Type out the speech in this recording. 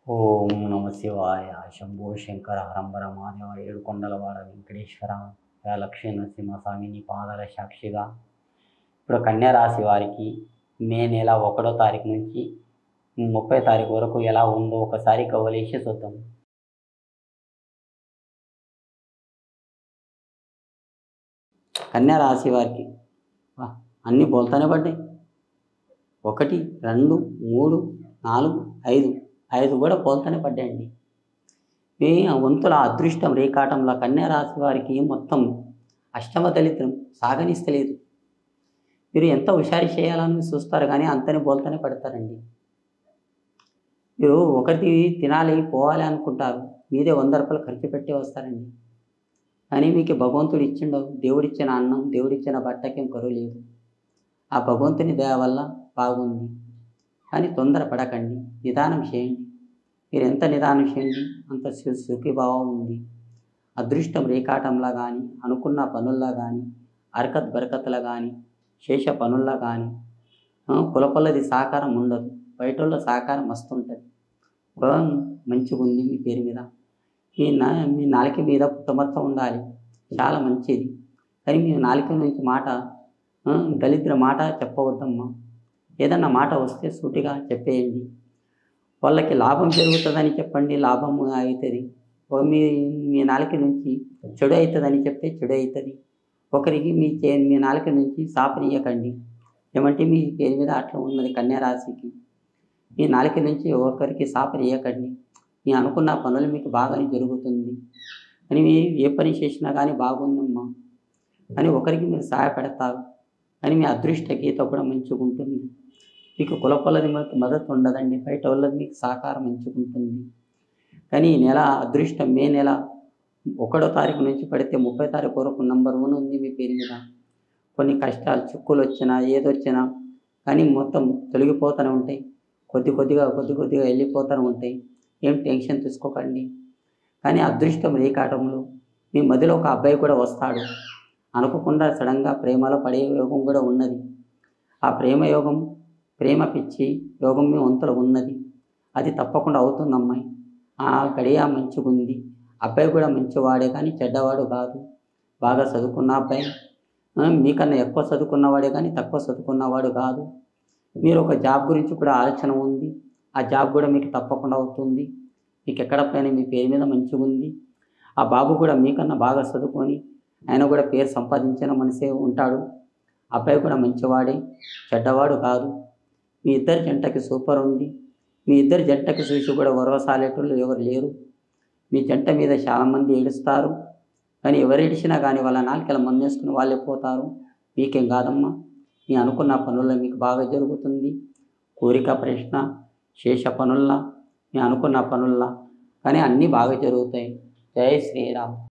ఓం నమ శివాయ. శంభో శంకర హరంబర మహాదేవ. ఏడుకొండలవాడ వెంకటేశ్వర, లక్ష్మీ నరసింహస్వామి నీ పాదాల సాక్షిగా ఇప్పుడు కన్యా రాశి వారికి మే నెల 1వ తారీఖు నుంచి 30వ తారీఖు వరకు ఎలా ఉందో ఒకసారి కవలేసి చూద్దాం. కన్యా రాశి వారికి అన్నీ బోల్తానే పడ్డాయి. 1, 2, 3, 4, 5 కూడా బోల్తానే పడ్డాయండి. మీ వంతుల అదృష్టం రేకాటంలో కన్యా రాశి వారికి మొత్తం అష్టమ దళితం సాగనిస్తలేదు. మీరు ఎంత హుషారు చేయాలని చూస్తారు కానీ అంతనే బోల్తానే పడతారండి. మీరు ఒకటి తినాలి పోవాలి అనుకుంటారు, మీదే 100 రూపాయలు ఖర్చు పెట్టి వస్తారండి. కానీ మీకు భగవంతుడు ఇచ్చిండవు, దేవుడిచ్చిన అన్నం దేవుడిచ్చిన బట్టకేం కరువు లేదు. ఆ భగవంతుని దయ వల్ల బాగుంది. కానీ తొందర పడకండి, నిదానం చేయండి. మీరు ఎంత నిదానం చేయండి అంత సుఖీభావం ఉంది. అదృష్టం రేకాటంలా కానీ, అనుకున్న పనుల్లా కానీ, అరకత్ బరకత్లా కానీ, శేష పనుల్లా కానీ కులపల్లది సహకారం ఉండదు. బయటోళ్ళ సహకారం వస్తుంటుంది. గృహం మంచిగా ఉంది మీ పేరు మీద. మీ నాలుక మీద పుట్టమత్త ఉండాలి, చాలా మంచిది. కానీ మీ నాలుక నుంచి మాట దళిద్ర మాట చెప్పవద్దమ్మా. ఏదన్నా మాట వస్తే సూటిగా చెప్పేయండి. వాళ్ళకి లాభం జరుగుతుందని చెప్పండి, లాభం అవుతుంది. మీ నాలుక నుంచి చెడు అవుతుందని చెప్తే చెడు అవుతుంది. ఒకరికి మీ నాలుక నుంచి శాపనీయకండి. ఏమంటే మీ పేరు మీద అట్లా ఉన్నది కన్యా రాశికి. మీ నాలుక నుంచి ఒకరికి శాపనీయకండి. మీ అనుకున్న పనులు మీకు బాగానే జరుగుతుంది. అని మీరు ఏ పని చేసినా కానీ బాగుందమ్మా అని ఒకరికి మీరు సహాయపడతారు. కానీ మీ అదృష్ట గీత కూడా మంచిగా ఉంటుంది. మీకు కులపొలది మద్దతు ఉండదండి, బయట వాళ్ళది మీకు సహకారం మంచిగా ఉంటుంది. కానీ ఈ నెల అదృష్టం మే నెల 1వ తారీఖు నుంచి పడితే 30వ తారీఖు వరకు నంబర్ 1 ఉంది మీ పేరు మీద. కొన్ని కష్టాలు చిక్కులు వచ్చినా ఏదొచ్చినా కానీ మొత్తం తొలగిపోతూనే ఉంటాయి. కొద్ది కొద్దిగా వెళ్ళిపోతూనే ఉంటాయి. ఏం టెన్షన్ తీసుకోకండి. కానీ అదృష్టం రేకాటంలో మీ మధ్యలో ఒక అబ్బాయి కూడా వస్తాడు. అనుకోకుండా సడన్గా ప్రేమలో పడే యోగం కూడా ఉన్నది. ఆ ప్రేమ పిచ్చి యోగం మీ వంతులో ఉన్నది. అది తప్పకుండా అవుతుంది అమ్మాయి. ఆ గడియ మంచిగా ఉంది. అబ్బాయి కూడా మంచివాడే కానీ చెడ్డవాడు కాదు. బాగా చదువుకున్న అబ్బాయి, మీకన్నా ఎక్కువ చదువుకున్నవాడే కానీ తక్కువ చదువుకున్నవాడు కాదు. మీరు ఒక జాబ్ గురించి కూడా ఆలోచన ఉంది. ఆ జాబ్ కూడా మీకు తప్పకుండా అవుతుంది. మీకు ఎక్కడ పైన మీ పేరు మీద మంచిగా ఉంది. ఆ బాబు కూడా మీకన్నా బాగా చదువుకొని ఆయన కూడా పేరు సంపాదించిన మనిషే ఉంటాడు. అబ్బాయి కూడా మంచివాడే, చెడ్డవాడు కాదు. మీ ఇద్దరి జంటకి సూపర్ ఉంది. మీ ఇద్దరి జంటకి చూసి కూడా వరవసాలేటోళ్ళు ఎవరు లేరు. మీ జంట మీద చాలామంది ఏడుస్తారు. కానీ ఎవరు ఏడిచినా కానీ వాళ్ళ నాలుకల మందేసుకుని వాళ్ళే పోతారు. మీకేం కాదమ్మా. మీ అనుకున్న పనుల్లో మీకు బాగా జరుగుతుంది. కోరిక ప్రశ్న శేష పనుల్లా మీ అనుకున్న పనుల్లా కానీ అన్నీ బాగా జరుగుతాయి. జై శ్రీరామ్.